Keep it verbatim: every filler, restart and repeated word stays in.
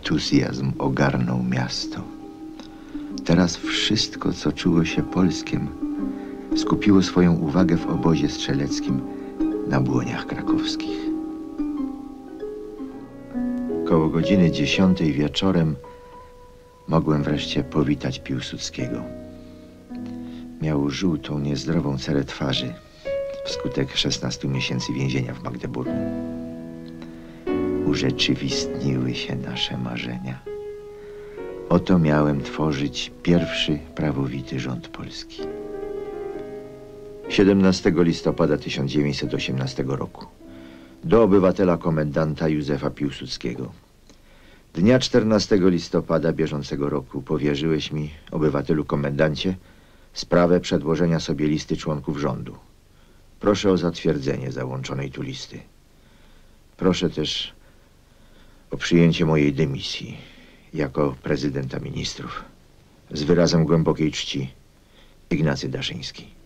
Entuzjazm ogarnął miasto. Teraz wszystko, co czuło się polskiem, skupiło swoją uwagę w obozie strzeleckim na Błoniach Krakowskich. Koło godziny dziesiątej wieczorem mogłem wreszcie powitać Piłsudskiego. Miał żółtą, niezdrową cerę twarzy wskutek szesnastu miesięcy więzienia w Magdeburgu. Urzeczywistniły się nasze marzenia. Oto miałem tworzyć pierwszy prawowity rząd polski. siedemnastego listopada tysiąc dziewięćset osiemnastego roku. Do obywatela komendanta Józefa Piłsudskiego. Dnia czternastego listopada bieżącego roku powierzyłeś mi, obywatelu komendancie, sprawę przedłożenia sobie listy członków rządu. Proszę o zatwierdzenie załączonej tu listy. Proszę też o przyjęcie mojej dymisji jako prezydenta ministrów. Z wyrazem głębokiej czci, Ignacy Daszyński.